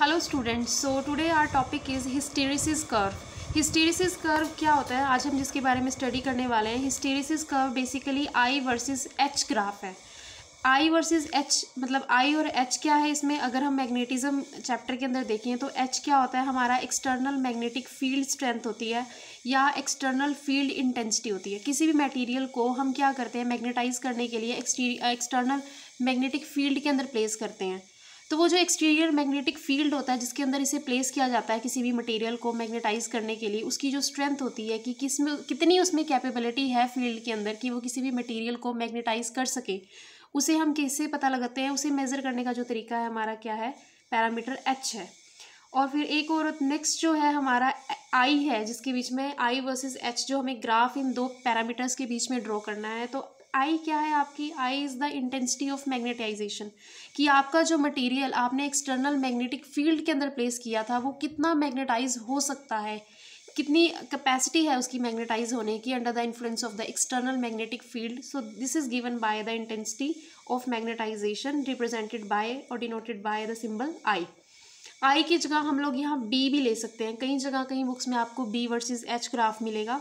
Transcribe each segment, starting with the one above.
Hello students, so today our topic is hysteresis curve. Hysteresis curve क्या होता है, आज हम जिसके बारे में स्टडी करने वाले हैं। Hysteresis curve basically I versus H graph है। आई वर्सेस एच मतलब आई और एच क्या है इसमें, अगर हम मैग्नेटिज्म चैप्टर के अंदर देखें तो एच क्या होता है, हमारा एक्सटर्नल मैग्नेटिक फील्ड स्ट्रेंथ होती है या एक्सटर्नल फील्ड इंटेंसिटी होती है। किसी भी मटेरियल को हम क्या करते हैं, मैग्नेटाइज करने के लिए एक्सटर्नल मैग्नेटिक फील्ड के अंदर प्लेस करते हैं। तो वो जो एक्सटीरियर मैग्नेटिक फील्ड होता है जिसके अंदर इसे प्लेस किया जाता है किसी भी मटेरियल को मैग्नेटाइज करने के लिए, उसकी जो स्ट्रेंथ होती है कि कितनी उसमें कैपेबिलिटी है फील्ड के अंदर कि वो किसी भी मटेरियल को मैग्नेटाइज कर सके, उसे हम किससे पता लगाते हैं। उसे मेज़र करने का जो तरीका है हमारा क्या है, पैरामीटर एच है। और फिर एक और नेक्स्ट जो है हमारा आई है, जिसके बीच में आई वर्सेस एच जो हमें ग्राफ इन दो पैरामीटर्स के बीच में ड्रॉ करना है। तो आई क्या है आपकी, I is the intensity of magnetization, कि आपका जो मटेरियल आपने एक्सटर्नल मैग्नेटिक फील्ड के अंदर प्लेस किया था वो कितना मैग्नेटाइज हो सकता है, कितनी कैपेसिटी है उसकी मैग्नेटाइज होने की under the influence of the external magnetic field. So this is given by the intensity of magnetization represented by और denoted by the symbol I. I की जगह हम लोग यहाँ बी भी ले सकते हैं, कई जगह कई बुक्स में आपको बी वर्सेस एच ग्राफ मिलेगा।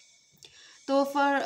तो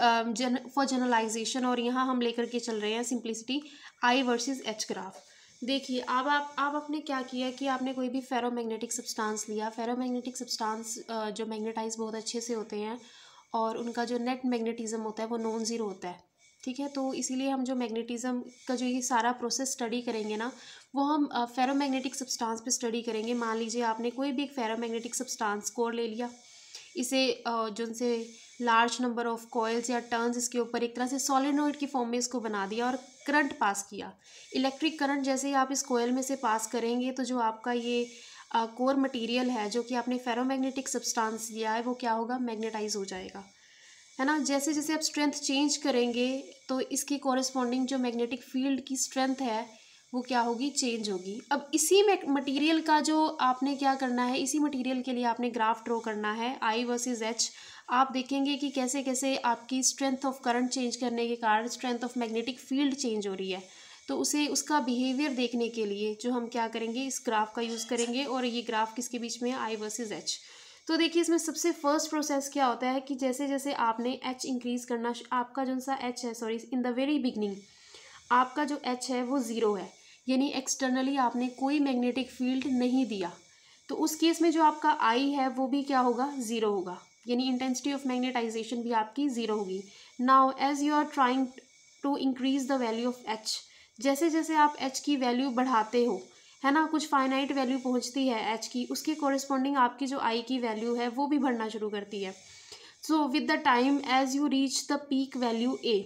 फॉर जनरलाइजेशन और यहाँ हम लेकर के चल रहे हैं simplicity I versus H graph. देखिए अब आप आपने क्या किया कि आपने कोई भी फेरोमैग्नेटिक सब्सटेंस लिया। फेरोमैग्नेटिक सब्सटेंस जो मैग्नेटाइज बहुत अच्छे से होते हैं और उनका जो नेट मैग्नेटिज्म होता है वो नॉन ज़ीरो होता है, ठीक है। तो इसीलिए हम जो मैग्नेटिज्म का जो ये सारा प्रोसेस स्टडी करेंगे ना, वो हम फेरोमैग्नेटिक सब्सटेंस पे स्टडी करेंगे। मान लीजिए आपने कोई भी एक फेरोमैग्नेटिक सब्सटेंस कोर ले लिया, इसे जो उनसे लार्ज नंबर ऑफ कॉइल्स या टर्न्स इसके ऊपर एक तरह से सॉलिनॉइड की फॉर्म में इसको बना दिया और करंट पास किया। इलेक्ट्रिक करंट जैसे ही आप इस कॉइल में से पास करेंगे तो जो आपका ये कोर मटेरियल है जो कि आपने फेरोमैग्नेटिक सब्सटेंस लिया है वो क्या होगा, मैग्नेटाइज हो जाएगा, है ना। जैसे जैसे आप स्ट्रेंथ चेंज करेंगे तो इसकी कॉरेस्पॉन्डिंग जो मैग्नेटिक फील्ड की स्ट्रेंथ है वो क्या होगी, चेंज होगी। अब इसी मटेरियल का जो आपने क्या करना है, इसी मटेरियल के लिए आपने ग्राफ ड्रॉ करना है आई वर्सेस एच। आप देखेंगे कि कैसे कैसे आपकी स्ट्रेंथ ऑफ करंट चेंज करने के कारण strength of magnetic field change हो रही है। तो उसे उसका बिहेवियर देखने के लिए जो हम क्या करेंगे, इस ग्राफ का यूज़ करेंगे। और ये ग्राफ किसके बीच में है, आई वर्सेस एच। तो देखिए इसमें सबसे फर्स्ट प्रोसेस क्या होता है कि जैसे जैसे आपने एच इंक्रीज करना, आपका जो सा एच है, sorry in the very beginning आपका जो एच है वो ज़ीरो है, यानी एक्सटर्नली आपने कोई मैग्नेटिक फील्ड नहीं दिया। तो उस केस में जो आपका आई है वो भी क्या होगा, ज़ीरो होगा, यानी इंटेंसिटी ऑफ मैग्नेटाइजेशन भी आपकी ज़ीरो होगी। Now as you are trying to increase the value of H, जैसे जैसे आप एच की वैल्यू बढ़ाते हो, है ना, कुछ फाइनाइट वैल्यू पहुंचती है एच की, उसके कॉरेस्पॉन्डिंग आपकी जो आई की वैल्यू है वो भी बढ़ना शुरू करती है। So with the time as you reach the peak value A,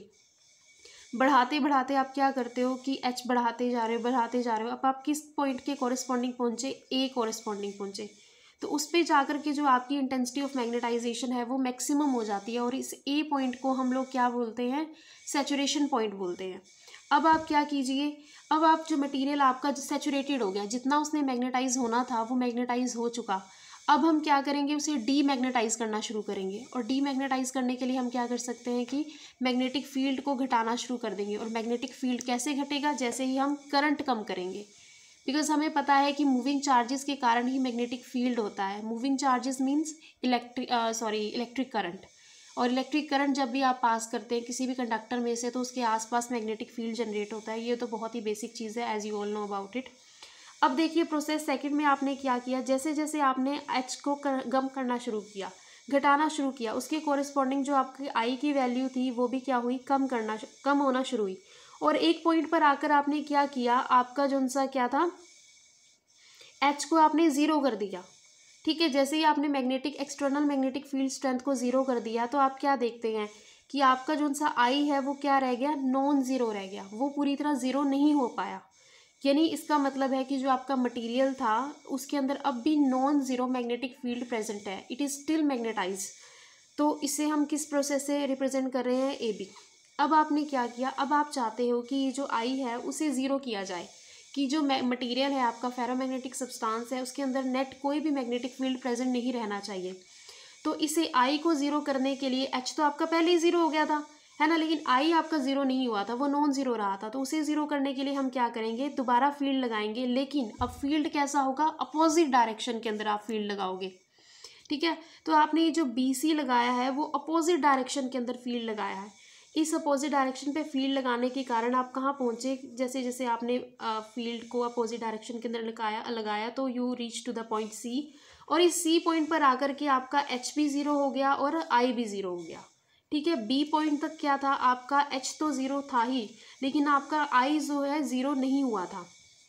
बढ़ाते बढ़ाते आप क्या करते हो कि एच बढ़ाते जा रहे हो बढ़ाते जा रहे हो। अब आप किस पॉइंट के कॉरेस्पॉन्डिंग पहुंचे, ए कॉरेस्पॉन्डिंग पहुंचे। तो उस पर जाकर के जो आपकी इंटेंसिटी ऑफ मैग्नेटाइजेशन है वो मैक्सिमम हो जाती है और इस ए पॉइंट को हम लोग क्या बोलते हैं, सैचुरेशन पॉइंट बोलते हैं। अब आप क्या कीजिए, अब आप जो मटेरियल आपका सैचुरेटेड हो गया, जितना उसने मैग्नेटाइज होना था वो मैग्नेटाइज हो चुका। अब हम क्या करेंगे, उसे डीमैग्नेटाइज करना शुरू करेंगे। और डीमैग्नेटाइज करने के लिए हम क्या कर सकते हैं कि मैग्नेटिक फील्ड को घटाना शुरू कर देंगे। और मैग्नेटिक फील्ड कैसे घटेगा, जैसे ही हम करंट कम करेंगे, बिकॉज हमें पता है कि मूविंग चार्जेस के कारण ही मैग्नेटिक फील्ड होता है। Moving charges means electric current. और इलेक्ट्रिक करंट जब भी आप पास करते हैं किसी भी कंडक्टर में से तो उसके आसपास मैग्नेटिक फील्ड जनरेट होता है। ये तो बहुत ही बेसिक चीज़ है, as you all know about it. अब देखिए प्रोसेस सेकंड में आपने क्या किया, जैसे जैसे आपने एच को कम करना शुरू किया, घटाना शुरू किया, उसके कॉरेस्पॉन्डिंग जो आपकी आई की वैल्यू थी वो भी क्या हुई, कम होना शुरू हुई। और एक पॉइंट पर आकर आपने क्या किया, आपका जो सा क्या था, एच को आपने ज़ीरो कर दिया, ठीक है। जैसे ही आपने एक्सटर्नल मैग्नेटिक फील्ड स्ट्रेंथ को ज़ीरो कर दिया तो आप क्या देखते हैं कि आपका जो सा आई है वो क्या रह गया, नॉन ज़ीरो रह गया, वो पूरी तरह ज़ीरो नहीं हो पाया। यानी इसका मतलब है कि जो आपका मटेरियल था उसके अंदर अब भी non zero magnetic field present है, इट इज़ स्टिल मैग्नेटाइज। तो इसे हम किस प्रोसेस से रिप्रेजेंट कर रहे हैं, ए बी। अब आपने क्या किया, अब आप चाहते हो कि ये जो आई है उसे ज़ीरो किया जाए, कि जो मटेरियल है आपका फेरोमैग्नेटिक सब्सटेंस है उसके अंदर नेट कोई भी मैग्नेटिक फील्ड प्रेजेंट नहीं रहना चाहिए। तो इसे आई को ज़ीरो करने के लिए, एच तो आपका पहले ही ज़ीरो हो गया था, है ना, लेकिन आई आपका ज़ीरो नहीं हुआ था, वो नॉन ज़ीरो रहा था। तो उसे ज़ीरो करने के लिए हम क्या करेंगे, दोबारा फील्ड लगाएंगे, लेकिन अब फील्ड कैसा होगा, अपोजिट डायरेक्शन के अंदर आप फील्ड लगाओगे। ठीक है, तो आपने ये जो बी सी लगाया है वो अपोजिट डायरेक्शन के अंदर फील्ड लगाया है। इस अपोजिट डायरेक्शन पे फील्ड लगाने के कारण आप कहाँ पहुँचे, जैसे जैसे आपने फील्ड को अपोजिट डायरेक्शन के अंदर लगाया तो you reach to the point C, और इस सी पॉइंट पर आकर के आपका एच भी ज़ीरो हो गया और आई भी ज़ीरो हो गया। ठीक है, बी पॉइंट तक क्या था आपका, एच तो ज़ीरो था ही, लेकिन आपका आई जो है ज़ीरो नहीं हुआ था।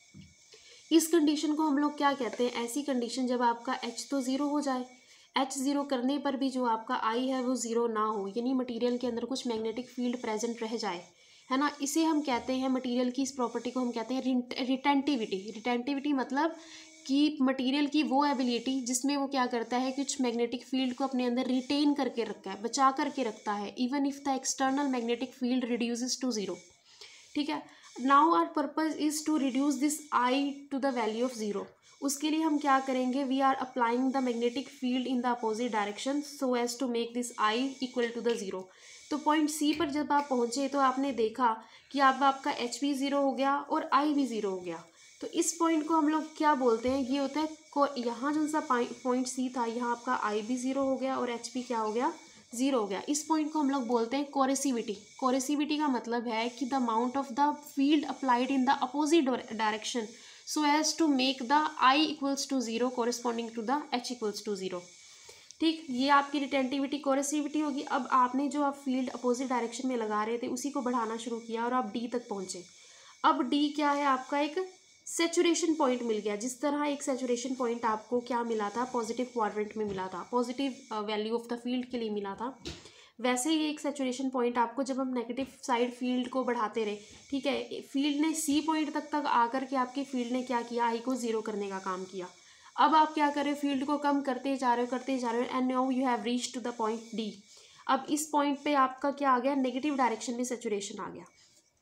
इस कंडीशन को हम लोग क्या कहते हैं, ऐसी कंडीशन जब आपका एच तो ज़ीरो हो जाए, एच ज़ीरो करने पर भी जो आपका आई है वो ज़ीरो ना हो, यानी मटेरियल के अंदर कुछ मैग्नेटिक फील्ड प्रेजेंट रह जाए, है ना, इसे हम कहते हैं, मटेरियल की इस प्रॉपर्टी को हम कहते हैं रिटेंटिविटी। रिटेंटिविटी मतलब कि मटेरियल की वो एबिलिटी जिसमें वो क्या करता है, कुछ मैग्नेटिक फील्ड को अपने अंदर रिटेन करके रखा है, बचा करके रखता है, even if the external magnetic field reduces to zero. ठीक है, now our purpose is to reduce this I to the value of zero. उसके लिए हम क्या करेंगे, we are applying the magnetic field in the opposite direction so as to make this I equal to the zero. तो point C पर जब आप पहुँचे तो आपने देखा कि अब आपका एच भी ज़ीरो हो गया और आई भी ज़ीरो हो गया। तो इस पॉइंट को हम लोग क्या बोलते हैं, ये होता है यहाँ जो सा पॉइंट सी था, यहाँ आपका आई भी ज़ीरो हो गया और एच भी क्या हो गया, ज़ीरो हो गया। इस पॉइंट को हम लोग बोलते हैं कोरेसिविटी। कोरेसिविटी का मतलब है कि the amount of the field applied in the opposite direction so as to make the I equals to zero corresponding to the H equals to zero. ठीक, ये आपकी रिटेंटिविटी कोरेसिविटी होगी। अब आपने जो आप फील्ड अपोजिट डायरेक्शन में लगा रहे थे उसी को बढ़ाना शुरू किया और आप डी तक पहुँचे। अब डी क्या है, आपका एक सेचुरेशन पॉइंट मिल गया। जिस तरह एक सेचुरेशन पॉइंट आपको क्या मिला था, पॉजिटिव क्वाड्रेंट में मिला था, positive value of the field के लिए मिला था, वैसे ही एक सेचुरेशन पॉइंट आपको जब हम नेगेटिव साइड फील्ड को बढ़ाते रहे, ठीक है, फील्ड ने सी पॉइंट तक आकर के आपकी फील्ड ने क्या किया, आई को ज़ीरो करने का काम किया। अब आप क्या कर रहे हो, फील्ड को कम करते जा रहे हो and now you have reach to the point D. अब इस पॉइंट पे आपका क्या आ गया, नेगेटिव डायरेक्शन में सेचुरेशन आ गया।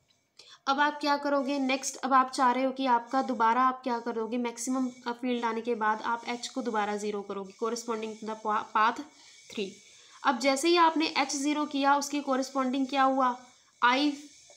अब आप क्या करोगे नेक्स्ट, अब आप चाह रहे हो कि आपका दोबारा आप क्या करोगे, मैक्सिमम फील्ड आने के बाद आप एच को दोबारा ज़ीरो करोगे कोरिस्पॉन्डिंग टू द पाथ 3। अब जैसे ही आपने एच ज़ीरो किया उसके कोरिस्पॉन्डिंग क्या हुआ, आई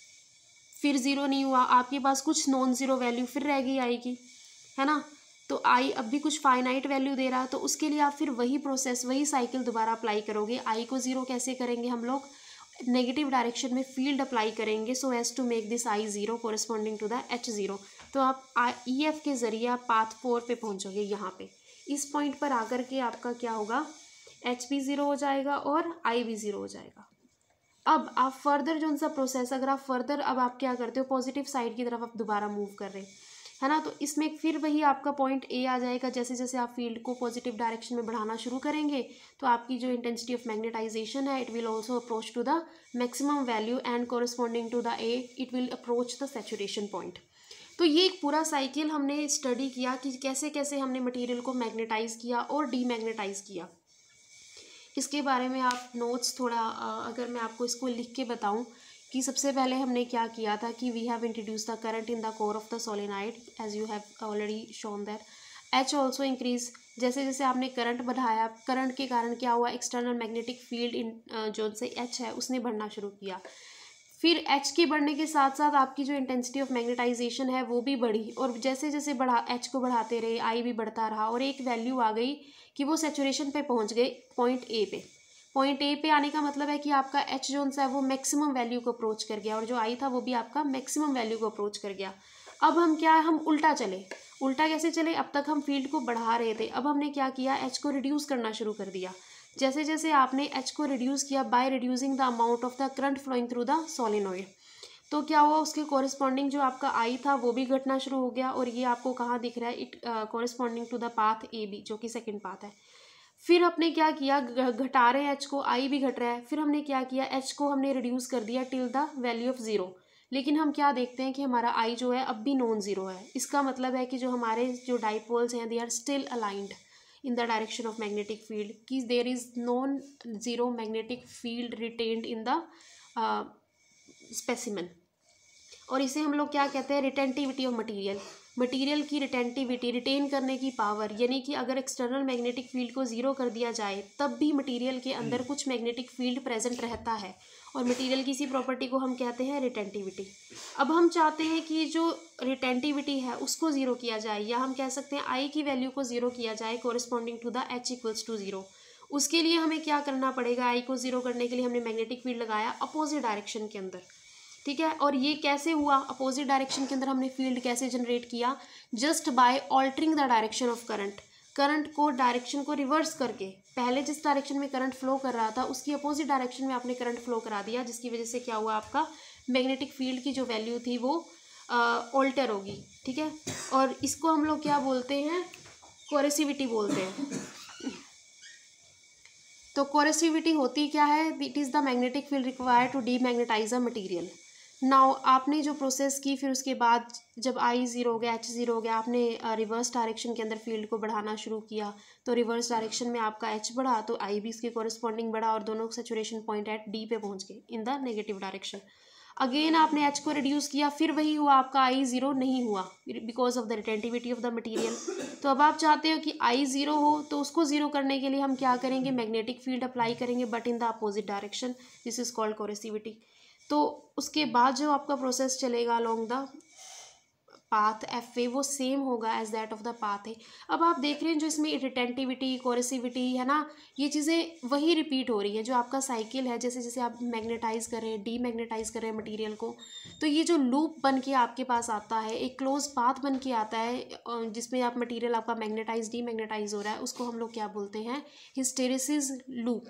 फिर ज़ीरो नहीं हुआ, आपके पास कुछ नॉन ज़ीरो वैल्यू फिर रह गई आई की, है ना। तो आई अब भी कुछ फाइनाइट वैल्यू दे रहा है, तो उसके लिए आप फिर वही प्रोसेस, वही साइकिल दोबारा अप्लाई करोगे। आई को ज़ीरो कैसे करेंगे हम लोग, नेगेटिव डायरेक्शन में फील्ड अप्लाई करेंगे so as to make this I zero corresponding to the H zero. तो आप ई एफ के ज़रिए आप पाथ 4 पे पहुंचोगे। यहाँ पे इस पॉइंट पर आकर के आपका क्या होगा, एच भी ज़ीरो हो जाएगा और आई भी ज़ीरो हो जाएगा। अब आप फर्दर जो सा प्रोसेस, अगर आप फर्दर अब आप क्या करते हो, पॉजिटिव साइड की तरफ आप दोबारा मूव कर रहे हैं, है ना, तो इसमें फिर वही आपका पॉइंट ए आ जाएगा। जैसे जैसे आप फील्ड को पॉजिटिव डायरेक्शन में बढ़ाना शुरू करेंगे तो आपकी जो इंटेंसिटी ऑफ मैग्नेटाइजेशन है, it will also approach to the maximum value and corresponding to the A it will approach the saturation point. तो ये एक पूरा साइकिल हमने स्टडी किया कि कैसे कैसे हमने मटीरियल को मैग्नेटाइज किया और डीमैग्नेटाइज किया। इसके बारे में आप नोट्स थोड़ा अगर मैं आपको इसको लिख के बताऊं कि सबसे पहले हमने क्या किया था कि we have introduce the current in the core of the solenoid as you have already shown that H also increase. जैसे जैसे आपने करंट बढ़ाया, करंट के कारण क्या हुआ, एक्सटर्नल मैग्नेटिक फील्ड इन जो से एच है उसने बढ़ना शुरू किया। फिर एच के बढ़ने के साथ साथ आपकी जो इंटेंसिटी ऑफ मैग्नेटाइजेशन है वो भी बढ़ी, और जैसे जैसे बढ़ा एच को बढ़ाते रहे आई भी बढ़ता रहा, और एक वैल्यू आ गई कि वो सैचुरेशन पे पहुंच गए पॉइंट ए पे। पॉइंट ए पे आने का मतलब है कि आपका एच जोन सा है वो मैक्सिमम वैल्यू को अप्रोच कर गया, और जो आई था वो भी आपका मैक्सिमम वैल्यू को अप्रोच कर गया। अब हम क्या है, हम उल्टा चले। उल्टा कैसे चले, अब तक हम फील्ड को बढ़ा रहे थे, अब हमने क्या किया, एच को रिड्यूस करना शुरू कर दिया। जैसे जैसे आपने एच को रिड्यूस किया by reducing the amount of the current flowing through the solenoid, तो क्या हुआ, उसके कोरिस्पॉन्डिंग जो आपका आई था वो भी घटना शुरू हो गया। और ये आपको कहाँ दिख रहा है, it corresponding to the path A B जो कि सेकेंड पाथ है। फिर आपने क्या किया, घटा रहे हैं एच को, आई भी घट रहा है। फिर हमने क्या किया, एच को हमने रिड्यूस कर दिया till the value of zero, लेकिन हम क्या देखते हैं कि हमारा आई जो है अब भी नॉन ज़ीरो है। इसका मतलब है कि जो हमारे जो डाइपोल्स हैं they are still aligned in the direction of magnetic field, कि there is non-zero magnetic field retained in the specimen। और इसे हम लोग क्या कहते हैं, रिटेंटिविटी ऑफ मटेरियल। मटेरियल की रिटेंटिविटी, रिटेन करने की पावर, यानी कि अगर एक्सटर्नल मैग्नेटिक फील्ड को ज़ीरो कर दिया जाए तब भी मटेरियल के अंदर कुछ मैग्नेटिक फील्ड प्रेजेंट रहता है, और मटेरियल की इसी प्रॉपर्टी को हम कहते हैं रिटेंटिविटी। अब हम चाहते हैं कि जो रिटेंटिविटी है उसको ज़ीरो किया जाए, या हम कह सकते हैं आई की वैल्यू को ज़ीरो किया जाए corresponding to the H equals to zero. उसके लिए हमें क्या करना पड़ेगा, आई को ज़ीरो करने के लिए हमने मैग्नेटिक फील्ड लगाया अपोजिट डायरेक्शन के अंदर, ठीक है। और ये कैसे हुआ, अपोजिट डायरेक्शन के अंदर हमने फील्ड कैसे जनरेट किया, just by altering the direction of current. Current को डायरेक्शन को रिवर्स करके, पहले जिस डायरेक्शन में करंट फ्लो कर रहा था उसकी अपोजिट डायरेक्शन में आपने करंट फ्लो करा दिया, जिसकी वजह से क्या हुआ, आपका मैग्नेटिक फील्ड की जो वैल्यू थी वो ऑल्टर होगी, ठीक है। और इसको हम लोग क्या बोलते हैं, कोरेसिविटी बोलते हैं। तो कोरेसिविटी होती क्या है, it is the magnetic field required to demagnetize a material. Now आपने जो प्रोसेस की, फिर उसके बाद जब आई ज़ीरो हो गया, एच ज़ीरो हो गया, आपने रिवर्स डायरेक्शन के अंदर फील्ड को बढ़ाना शुरू किया, तो रिवर्स डायरेक्शन में आपका एच बढ़ा तो आई भी इसके कॉरेस्पॉन्डिंग बढ़ा, और दोनों सैचुरेशन पॉइंट एट डी पे पहुंच गए in the negative direction. Again आपने एच को रिड्यूस किया, फिर वही हुआ, आपका आई ज़ीरो नहीं हुआ because of the retentivity of the material. तो अब आप चाहते हो कि आई ज़ीरो हो, तो उसको ज़ीरो करने के लिए हम क्या करेंगे, मैग्नेटिक फील्ड अप्लाई करेंगे but in the opposite direction, this is called coercivity. तो उसके बाद जो आपका प्रोसेस चलेगा along the path F A, वो सेम होगा as that of the path A. अब आप देख रहे हैं जो इसमें रिटेंटिविटी, कोरेसिविटी है ना, ये चीज़ें वही रिपीट हो रही हैं जो आपका साइकिल है। जैसे जैसे आप मैग्नेटाइज कर रहे हैं, डीमैग्नेटाइज कर रहे हैं मटेरियल को, तो ये जो लूप बन के आपके पास आता है, एक क्लोज पाथ बन के आता है जिसमें आप मटेरियल आपका मैग्नेटाइज डीमैग्नेटाइज हो रहा है, उसको हम लोग क्या बोलते हैं, हिस्टेरेसिस लूप।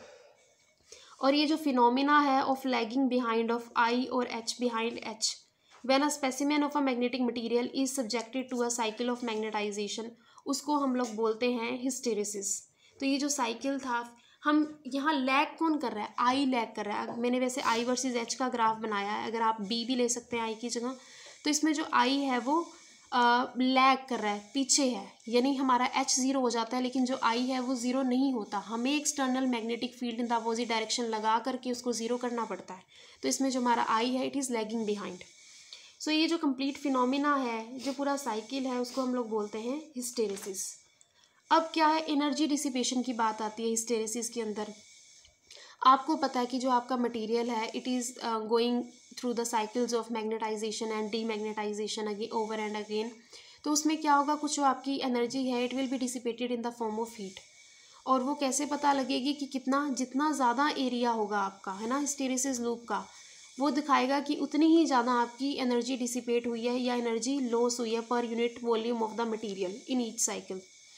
और ये जो फिनोमिना है of lagging behind of I और H behind H when a specimen of a magnetic material is subjected to a cycle of magnetization, उसको हम लोग बोलते हैं हिस्टेरेसिस। तो ये जो साइकिल था, हम यहाँ लैग कौन कर रहा है, आई लैग कर रहा है। मैंने वैसे आई वर्सेस एच का ग्राफ बनाया है, अगर आप बी भी ले सकते हैं आई की जगह। तो इसमें जो आई है वो लैग कर रहा है, पीछे है, यानी हमारा एच ज़ीरो हो जाता है, लेकिन जो आई है वो ज़ीरो नहीं होता। हमें external magnetic field in the opposite direction लगा करके उसको ज़ीरो करना पड़ता है। तो इसमें जो हमारा आई है, it is lagging behind. So ये जो कंप्लीट फिनोमिना है, जो पूरा साइकिल है, उसको हम लोग बोलते हैं हिस्टेरेसिस। अब क्या है, एनर्जी डिसिपेशन की बात आती है हिस्टेरेसिस के अंदर। आपको पता है कि जो आपका मटेरियल है, it is going through the cycles of magnetization and demagnetization again over and again. तो उसमें क्या होगा, कुछ जो आपकी एनर्जी है, it will be dissipated in the form of heat. और वो कैसे पता लगेगी कि कितना, जितना ज़्यादा एरिया होगा आपका, है ना, हिस्टेरेसिस लूप का, वो दिखाएगा कि उतनी ही ज़्यादा आपकी एनर्जी डिसिपेट हुई है या एनर्जी लॉस हुई है per unit volume of the material in each cycle.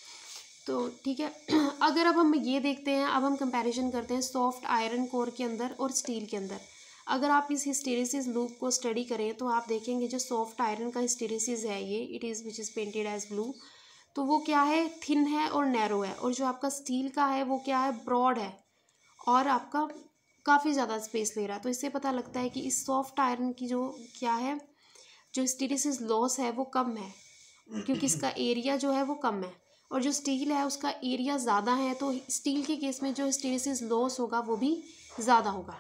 तो ठीक है, अगर अब हम ये देखते हैं, अब हम कंपैरिजन करते हैं सॉफ्ट आयरन कोर के अंदर और स्टील के अंदर। अगर आप इस हिस्टेरेसिस लूप को स्टडी करें तो आप देखेंगे जो सॉफ्ट आयरन का हिस्टेरेसिस है, ये it is which is painted as blue, तो वो क्या है, थिन है और नैरो है। और जो आपका स्टील का है वो क्या है, ब्रॉड है और आपका काफ़ी ज़्यादा स्पेस ले रहा है। तो इससे पता लगता है कि इस सॉफ्ट आयरन की जो क्या है, जो हिस्टेरेसिस लॉस है वो कम है, क्योंकि इसका एरिया जो है वो कम है। और जो स्टील है उसका एरिया ज़्यादा है, तो स्टील के केस में जो हिस्टेरेसिस लॉस होगा वो भी ज़्यादा होगा।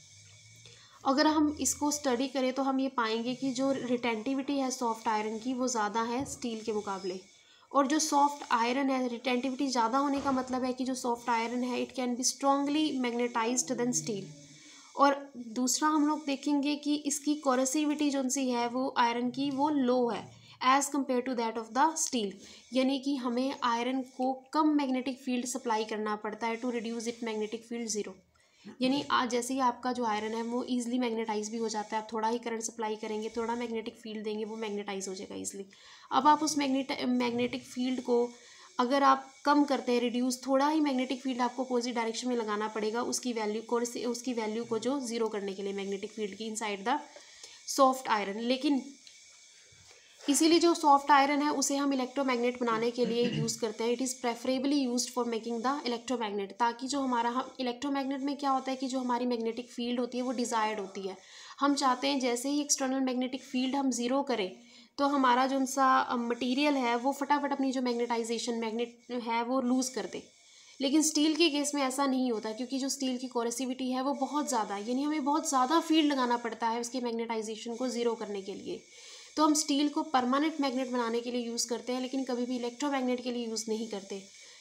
अगर हम इसको स्टडी करें तो हम ये पाएंगे कि जो रिटेंटिविटी है सॉफ्ट आयरन की वो ज़्यादा है स्टील के मुकाबले। और जो सॉफ्ट आयरन है, रिटेंटिविटी ज़्यादा होने का मतलब है कि जो सॉफ्ट आयरन है, it can be strongly magnetized then steel. और दूसरा हम लोग देखेंगे कि इसकी कोरेसिविटी जो सी है वो आयरन की वो लो है as compare to that of the steel, यानी कि हमें आयरन को कम मैग्नेटिक फील्ड सप्लाई करना पड़ता है to reduce it magnetic field zero. यानी आज जैसे ही आपका जो आयरन है वो ईजिली मैग्नेटाइज भी हो जाता है, आप थोड़ा ही करंट सप्लाई करेंगे, थोड़ा मैग्नेटिक फील्ड देंगे, वो मैग्नेटाइज हो जाएगा ईजिली। अब आप उस मैग्नेटिक फील्ड को अगर आप कम करते हैं, रिड्यूस, थोड़ा ही मैग्नेटिक फील्ड आपको अपोजिट डायरेक्शन में लगाना पड़ेगा उसकी वैल्यू को जो ज़ीरो करने के लिए मैग्नेटिक फील्ड की इनसाइड द सॉफ्ट आयरन। लेकिन इसीलिए जो सॉफ्ट आयरन है उसे हम इलेक्ट्रोमैग्नेट बनाने के लिए यूज़ करते हैं। It is preferably used for making the electromagnet, ताकि जो हमारा, हम इलेक्ट्रोमैग्नेट में क्या होता है कि जो हमारी मैग्नेटिक फील्ड होती है वो डिज़ायर्ड होती है। हम चाहते हैं जैसे ही एक्सटर्नल मैग्नेटिक फील्ड हम ज़ीरो करें तो हमारा जो सा मटीरियल है वो फटाफट अपनी जो मैग्नेटाइजेशन मैग्नेट है वो लूज़ कर दे। लेकिन स्टील के केस में ऐसा नहीं होता, क्योंकि जो स्टील की कोरेसिविटी है वो बहुत ज़्यादा है, यानी हमें बहुत ज़्यादा फील्ड लगाना पड़ता है उसके मैग्नेटाइजेशन को ज़ीरो करने के लिए। तो हम स्टील को परमानेंट मैग्नेट बनाने के लिए यूज़ करते हैं, लेकिन कभी भी इलेक्ट्रोमैग्नेट के लिए यूज़ नहीं करते।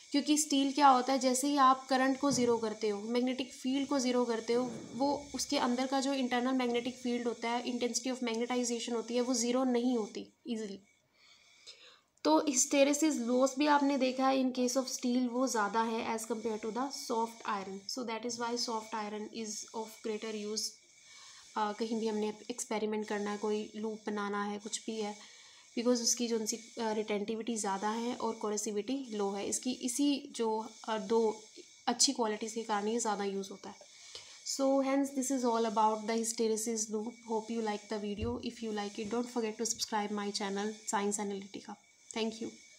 क्योंकि स्टील क्या होता है, जैसे ही आप करंट को ज़ीरो करते हो, मैग्नेटिक फील्ड को ज़ीरो करते हो, वो उसके अंदर का जो इंटरनल मैग्नेटिक फील्ड होता है, इंटेंसिटी ऑफ मैग्नेटाइजेशन होती है, वो ज़ीरो नहीं होती ईजिली। तो हिस्टेरेसिस लॉस भी आपने देखा है इन केस ऑफ स्टील, वो ज़्यादा है as compare to the soft iron. So that is why soft iron is of greater use. कहीं भी हमने एक्सपेरिमेंट करना है, कोई लूप बनाना है, कुछ भी है, बिकॉज उसकी जो उनसी रिटेंटिविटी ज़्यादा है और कोरेसिविटी लो है। इसकी इसी जो दो अच्छी क्वालिटीज़ के कारण ये ज़्यादा यूज़ होता है। So hence this is all about the hysteresis loop. Hope you like the video. If you like it, don't forget to subscribe my channel Science Analytica. Thank you.